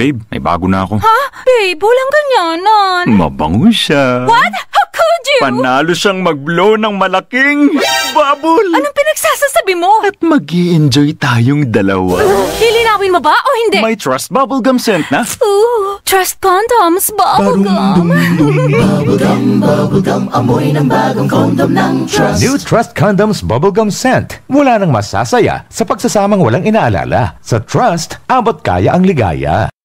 Babe, may bago na ako. Ha? Babe, walang ganyanan. Mabango siya. What? How could you? Panalo siyang mag-blow ng malaking bubble. Anong pinagsasasabi mo? At mag-i-enjoy tayong dalawa. Lilinawin mo ba o hindi? May Trust Bubble Gum scent na. Ooh, Trust Condoms Bubble Gum. Bubble gum, amoy ng bagong condom ng Trust. New Trust Condoms Bubble Gum Scent. Wala nang masasaya sa pagsasamang walang inaalala. Sa Trust, abot kaya ang ligaya.